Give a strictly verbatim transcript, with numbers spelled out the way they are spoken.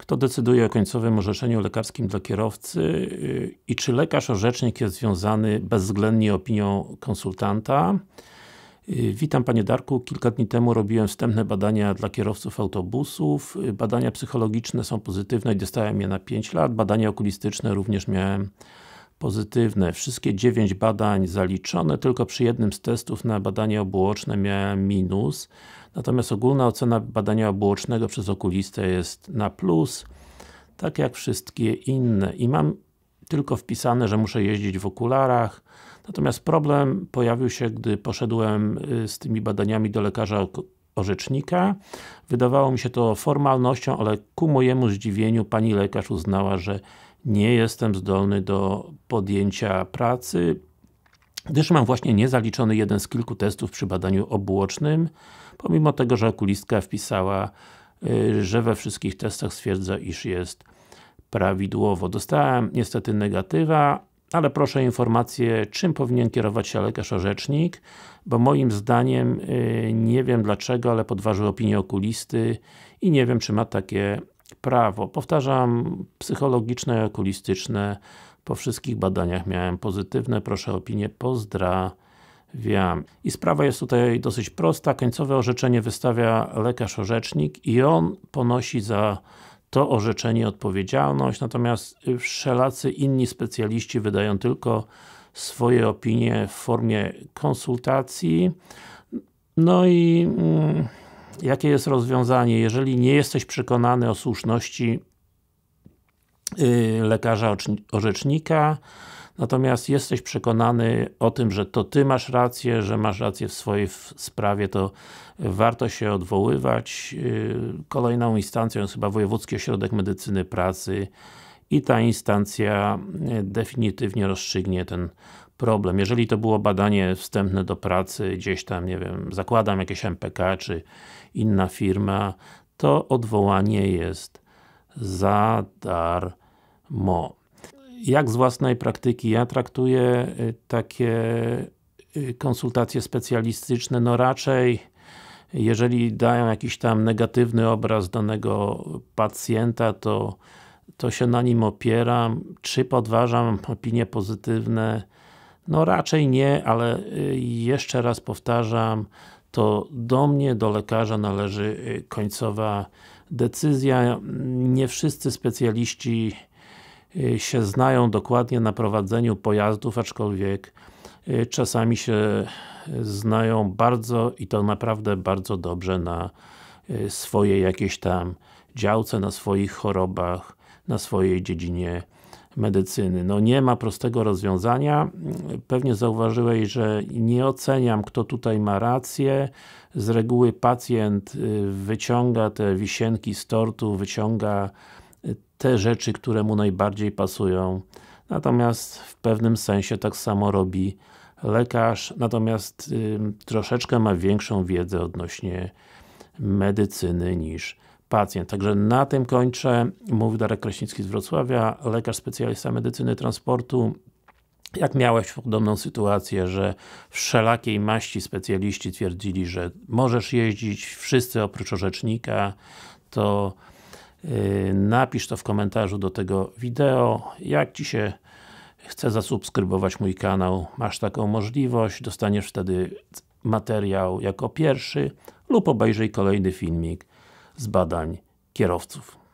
Kto decyduje o końcowym orzeczeniu lekarskim dla kierowcy i czy lekarz orzecznik jest związany bezwzględnie opinią konsultanta? Witam Panie Darku, kilka dni temu robiłem wstępne badania dla kierowców autobusów. Badania psychologiczne są pozytywne i dostałem je na pięć lat. Badania okulistyczne również miałem pozytywne. Wszystkie dziewięć badań zaliczone, tylko przy jednym z testów na badanie obuoczne miałem minus. Natomiast ogólna ocena badania obuocznego przez okulistę jest na plus, tak jak wszystkie inne. I mam tylko wpisane, że muszę jeździć w okularach. Natomiast problem pojawił się, gdy poszedłem z tymi badaniami do lekarza orzecznika. Wydawało mi się to formalnością, ale ku mojemu zdziwieniu pani lekarz uznała, że nie jestem zdolny do podjęcia pracy, gdyż mam właśnie niezaliczony jeden z kilku testów przy badaniu obuocznym, pomimo tego, że okulistka wpisała, że we wszystkich testach stwierdza, iż jest prawidłowo. Dostałem niestety negatywa, ale proszę o informację, czym powinien kierować się lekarz orzecznik, bo moim zdaniem, nie wiem dlaczego, ale podważył opinię okulisty i nie wiem, czy ma takie prawo. Powtarzam, psychologiczne i okulistyczne po wszystkich badaniach miałem pozytywne, proszę o opinię, pozdrawiam. I sprawa jest tutaj dosyć prosta, końcowe orzeczenie wystawia lekarz orzecznik i on ponosi za to orzeczenie odpowiedzialność, natomiast wszelacy inni specjaliści wydają tylko swoje opinie w formie konsultacji. No i mm, jakie jest rozwiązanie? Jeżeli nie jesteś przekonany o słuszności yy, lekarza orzecznika, natomiast jesteś przekonany o tym, że to Ty masz rację, że masz rację w swojej sprawie, to warto się odwoływać. Kolejną instancją jest chyba Wojewódzki Ośrodek Medycyny Pracy i ta instancja definitywnie rozstrzygnie ten problem. Jeżeli to było badanie wstępne do pracy, gdzieś tam, nie wiem, zakładam jakieś M P K czy inna firma, to odwołanie jest za darmo. Jak z własnej praktyki ja traktuję takie konsultacje specjalistyczne? No raczej, jeżeli dają jakiś tam negatywny obraz danego pacjenta, to, to się na nim opieram. Czy podważam opinie pozytywne? No raczej nie, ale jeszcze raz powtarzam, to do mnie, do lekarza należy końcowa decyzja. Nie wszyscy specjaliści się znają dokładnie na prowadzeniu pojazdów, aczkolwiek czasami się znają bardzo i to naprawdę bardzo dobrze na swojej jakiejś tam działce, na swoich chorobach, na swojej dziedzinie medycyny. No nie ma prostego rozwiązania. Pewnie zauważyłeś, że nie oceniam, kto tutaj ma rację. Z reguły pacjent wyciąga te wisienki z tortu, wyciąga te rzeczy, które mu najbardziej pasują. Natomiast w pewnym sensie tak samo robi lekarz, natomiast y, troszeczkę ma większą wiedzę odnośnie medycyny niż pacjent. Także na tym kończę. Mówił Darek Kraśnicki z Wrocławia, lekarz specjalista medycyny transportu. Jak miałeś podobną sytuację, że wszelakiej maści specjaliści twierdzili, że możesz jeździć, wszyscy oprócz orzecznika, to yy, napisz to w komentarzu do tego wideo. Jak Ci się chce zasubskrybować mój kanał, masz taką możliwość, dostaniesz wtedy materiał jako pierwszy lub obejrzyj kolejny filmik z badań kierowców.